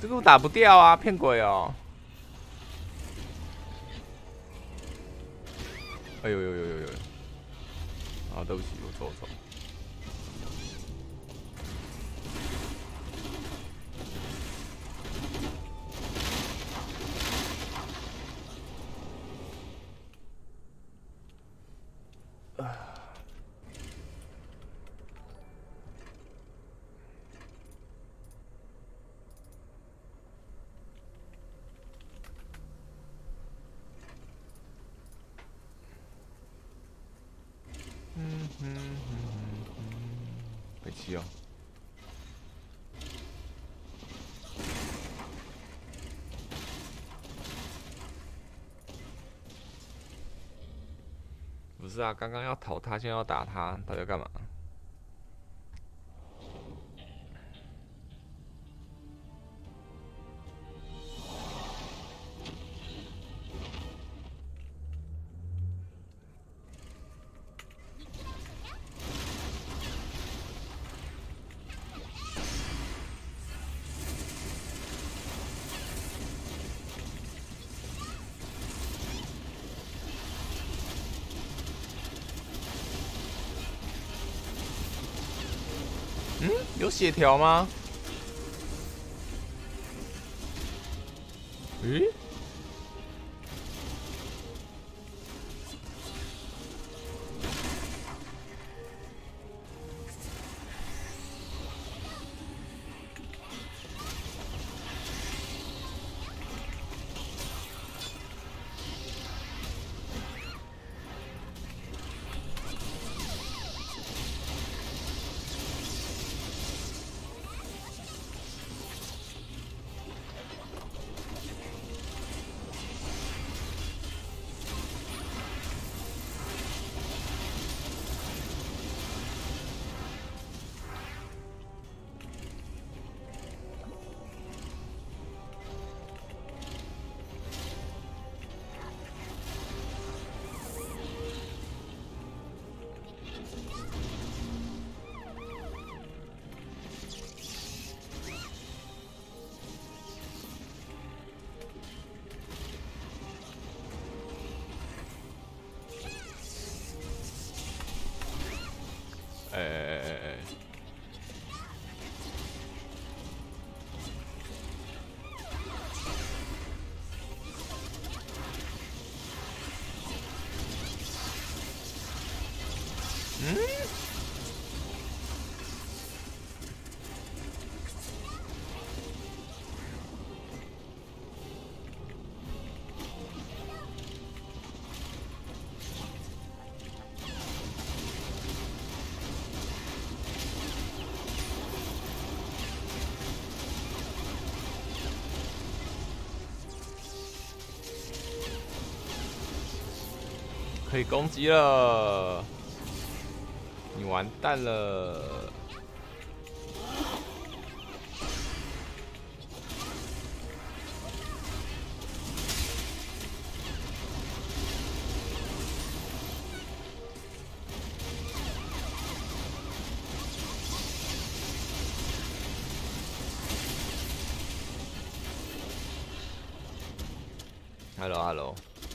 个我打不掉啊，骗鬼哦！哎呦呦呦呦呦！啊，对不起，我错。北七哦。不是啊，刚刚要逃他，现在要打他，到底要干嘛？有血条吗？诶？可以攻击了，你完蛋了。Hello。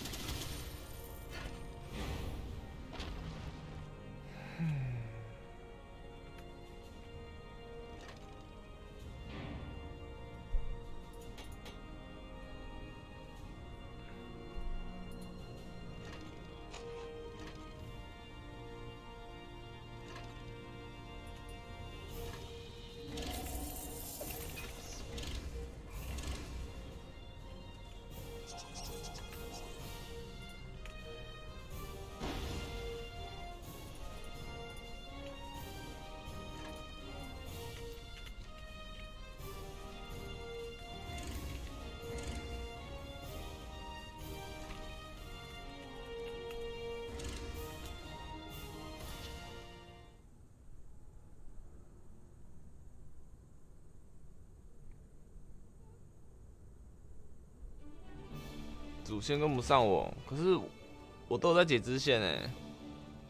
主线跟不上我，可是我都有在解支线哎，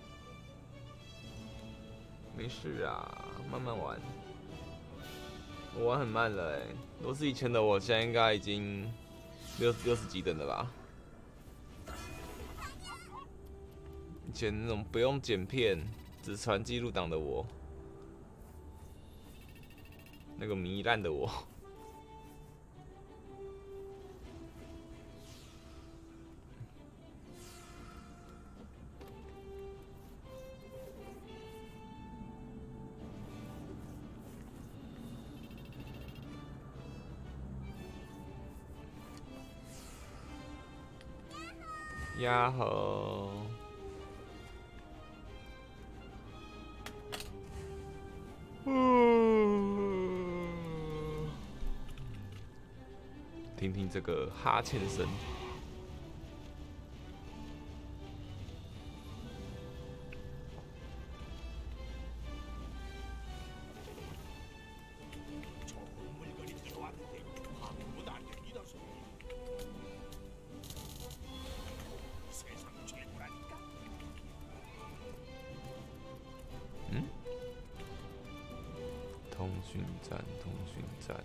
没事啊，慢慢玩。 我玩很慢了如果是以前的我，现在应该已经60几等了吧？以前那种不用剪片，只传记录档的我，那个糜烂的我。呀吼！听听这个哈欠声。通讯站，通讯站。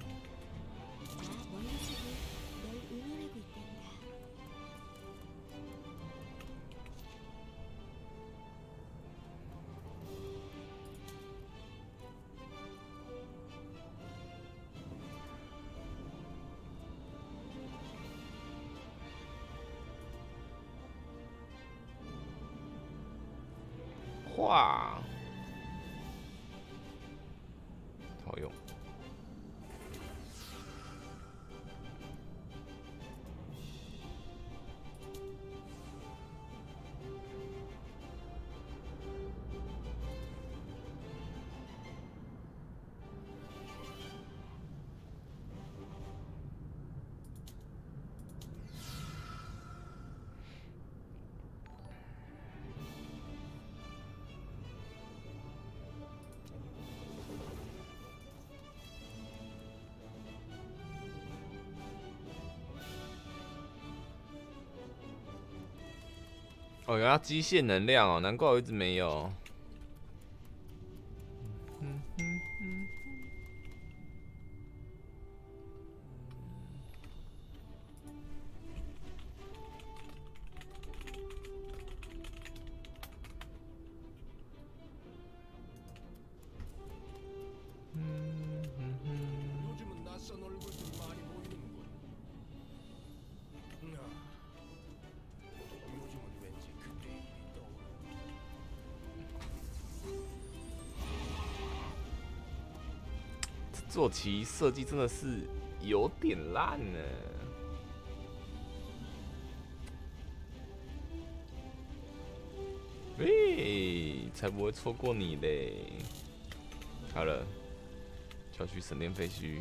哇，好用。哦，原来机械能量哦，难怪我一直没有。坐骑设计真的是有点烂呢。喂，才不会错过你嘞！好了，就要去神殿废墟。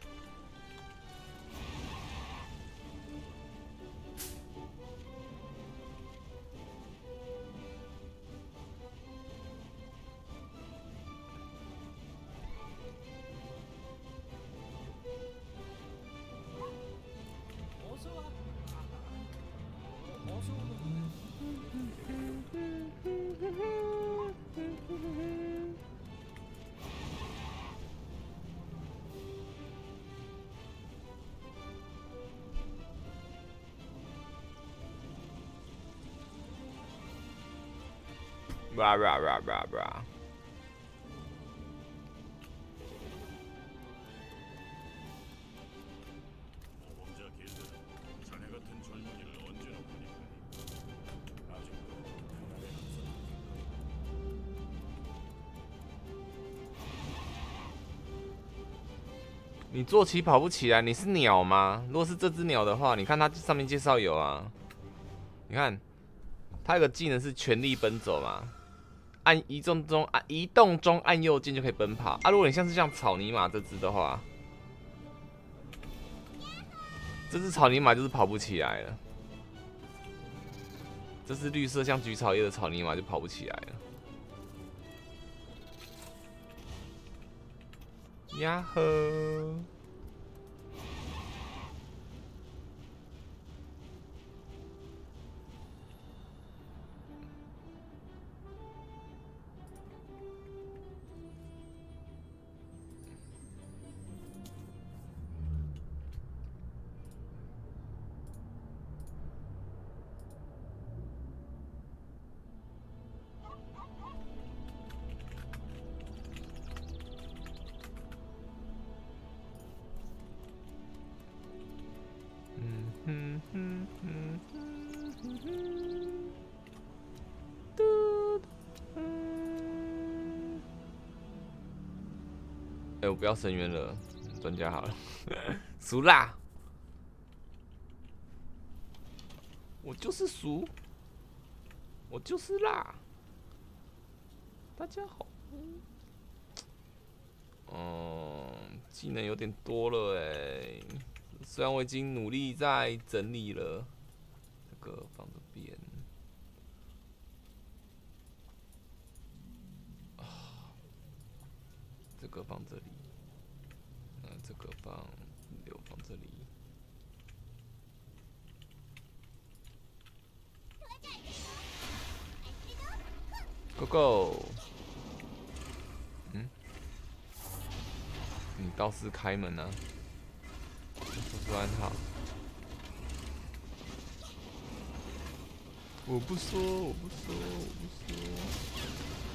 吧吧吧吧吧。你坐骑跑不起来，你是鸟吗？如果是这只鸟的话，你看它上面介绍有啊。你看，它有个技能是全力奔走嘛，移动中按右键就可以奔跑啊。如果你像是像草泥马这只的话，这只草泥马就是跑不起来了。这是绿色像菊草叶的草泥马就跑不起来了。呀呵！ 哎，我不要深渊了，专家好了，熟啦，我就是熟，我就是辣，大家好。技能有点多了哎，虽然我已经努力在整理了，这个放这边，这个放这里，这个放这里。Go Go， 你倒是开门啊！说出暗号。我不说，我不说，我不说。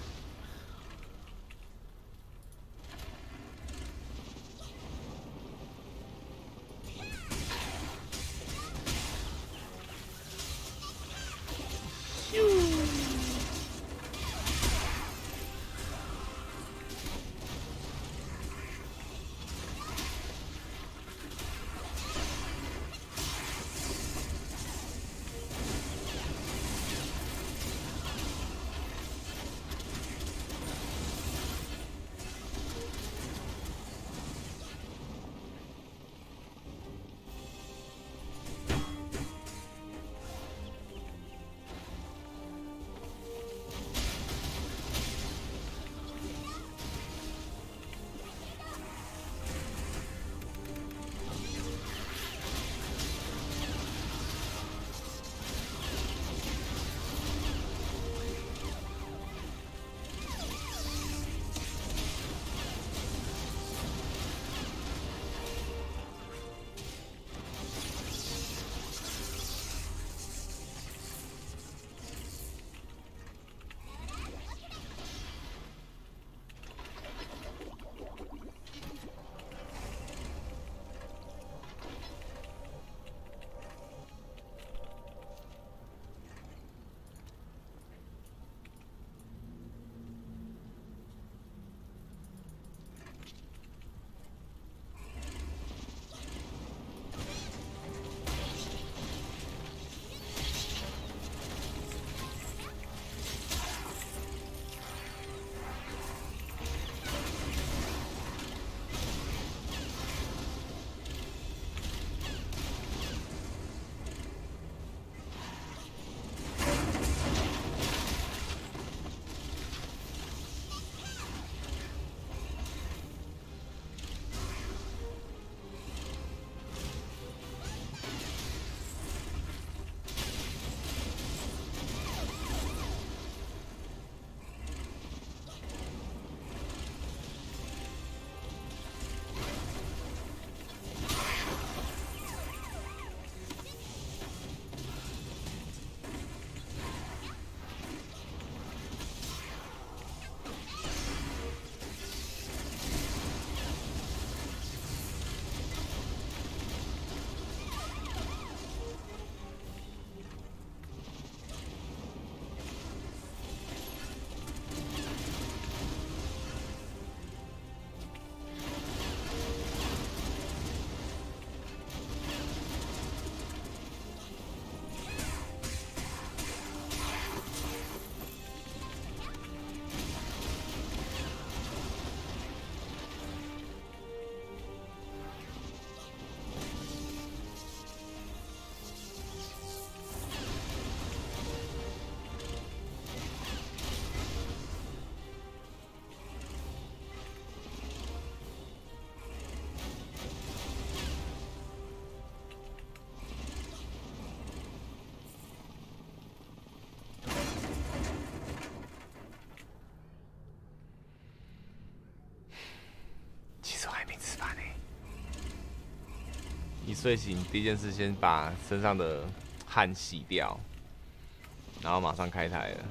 一睡醒，第一件事先把身上的汗洗掉，然后马上开台了。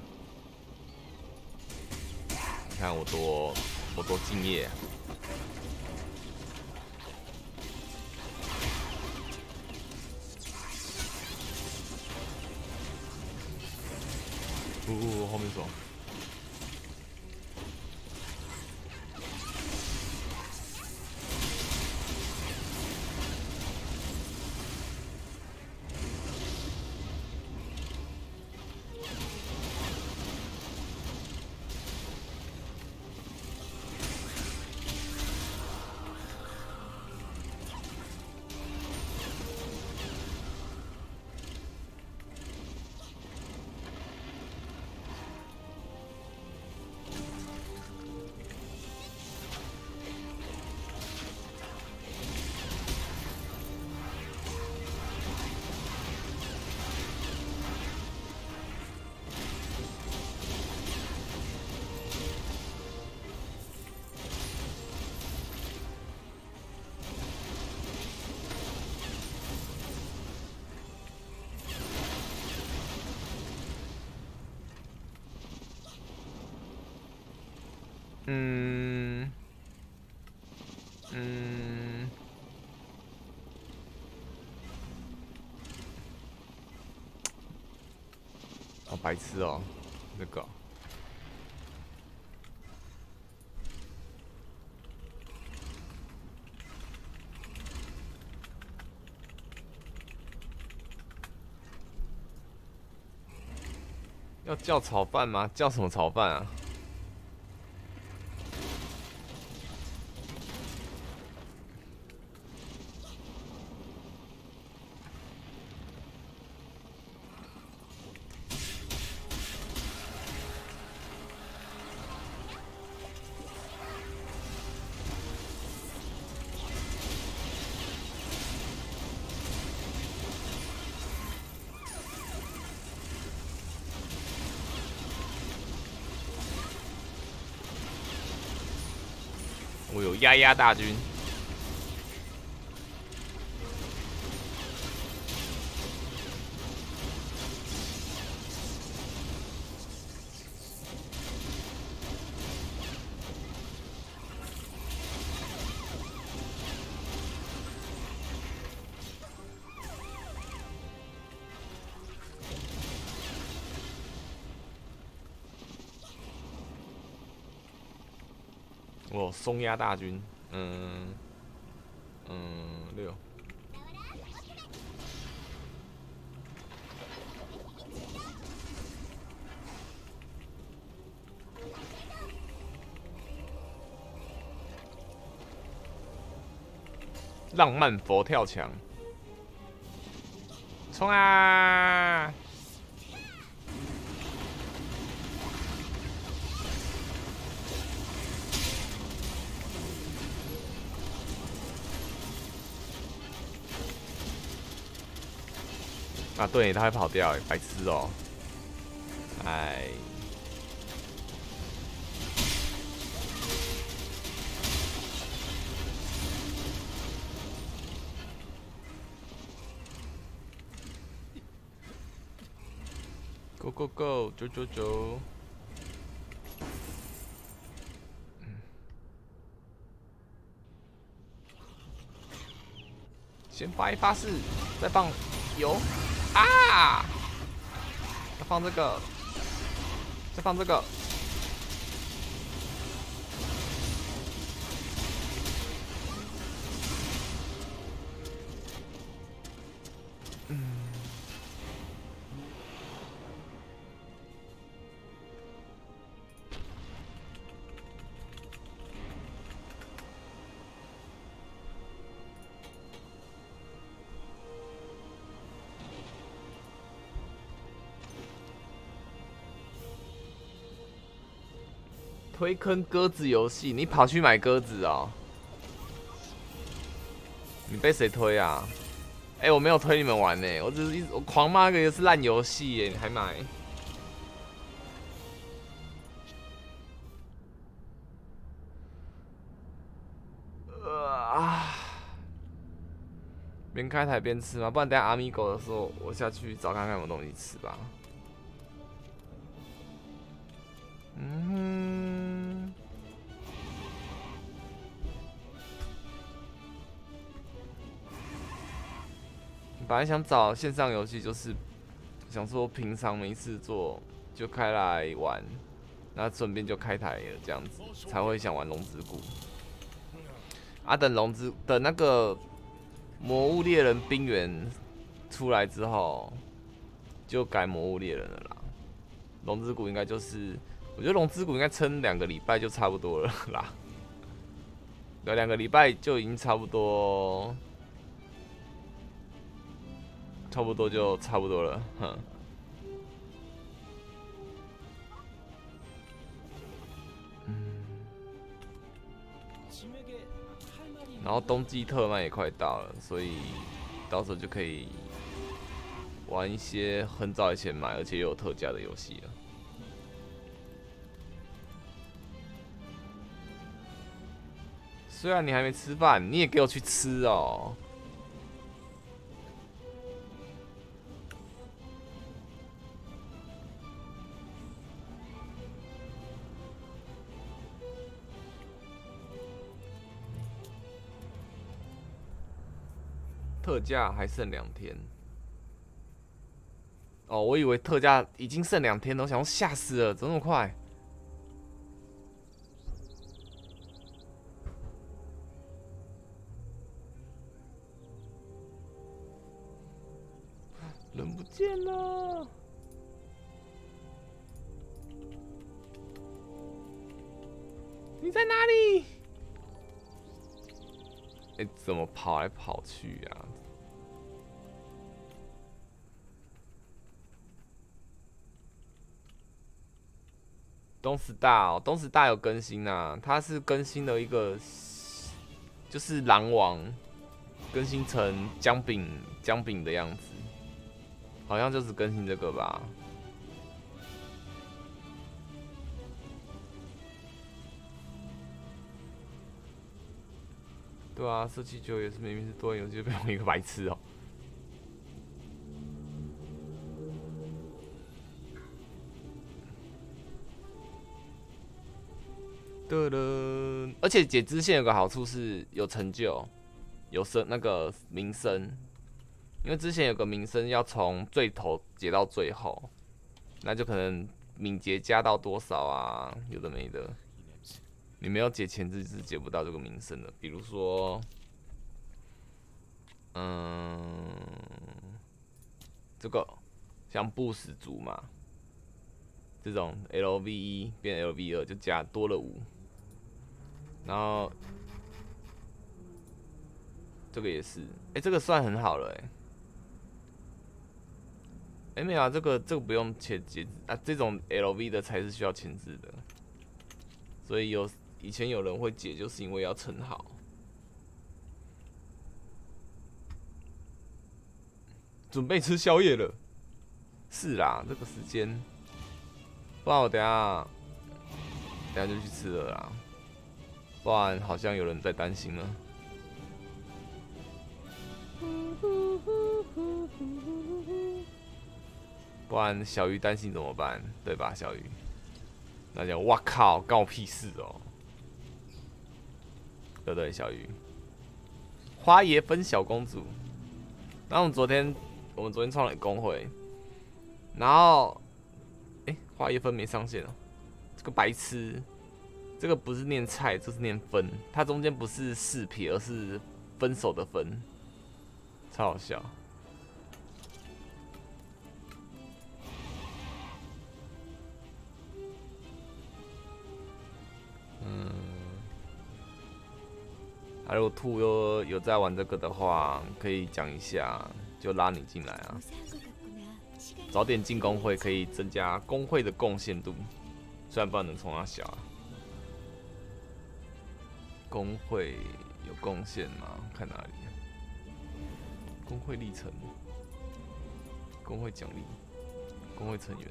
你看我多敬业啊！后面走。 嗯嗯，好白痴哦，这个。要叫炒饭吗？叫什么炒饭啊？我有丫丫大军。我有松鸦大军，6。浪漫佛跳墙，冲啊！啊，对，他会跑掉，白痴哦！哎。Go go go， 走走走。先发一发誓，再放油啊！再放这个，再放这个。推坑鸽子游戏，你跑去买鸽子哦？你被谁推啊？哎，我没有推你们玩呢，我只是我狂骂个是烂游戏耶，你还买？边开台边吃吗？不然等下阿米狗的时候，我下去找看看有没有东西吃吧。本来想找线上游戏，就是想说平常没事做就开来玩，那顺便就开台了，这样子才会想玩龙之谷。啊，等那个魔物猎人冰原出来之后，就改魔物猎人了啦。龙之谷应该就是，我觉得龙之谷应该撑2个礼拜就差不多了啦。对，2个礼拜就已经差不多。就差不多了，哼。然后冬季特卖也快到了，所以到时候就可以玩一些很早以前买而且又有特价的游戏了。虽然你还没吃饭，你也给我去吃哦。 特价还剩2天。哦，我以为特价已经剩2天了，我想说吓死了，怎么那么快？人不见了。你在哪里？哎，怎么跑来跑去啊？东石大哦，东石大有更新啊，它是更新了一个，就是狼王更新成姜饼的样子，好像就是更新这个吧。对啊，射气球也是明明是多人游戏，就变成一个白痴哦。对了，而且解支线有个好处是有成就，有那个名声，因为之前有个名声要从最头解到最后，那就可能敏捷加到多少啊，有的没的。你没有解前置是解不到这个名声的，比如说，这个像不死族嘛，这种 LV1 变 LV2就加多了5，然后这个也是，这个算很好了没有啊，这个不用前置啊，这种 LV 的才是需要前置的，所以以前有人会解，就是因为要撑好。准备吃宵夜了，是啦，这个时间，不然我等下就去吃了啦，不然好像有人在担心了。不然小鱼担心怎么办？对吧，小鱼？那就哇靠，关我屁事哦，对不对，小鱼？花爷分小公主，然后我们昨天创了公会，然后花爷分没上线哦，这个白痴，这个不是念菜，这是念分，它中间不是4撇，而是分手的分，超好笑。如果兔有在玩这个的话，可以讲一下，就拉你进来啊。早点进公会可以增加公会的贡献度，虽然不知道能从哪小啊。公会有贡献吗？看哪里？公会历程、公会奖励、公会成员，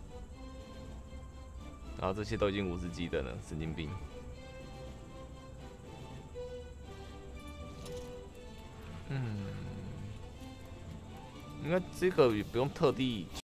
然后这些都已经50级的了，神经病。应该这个也不用特地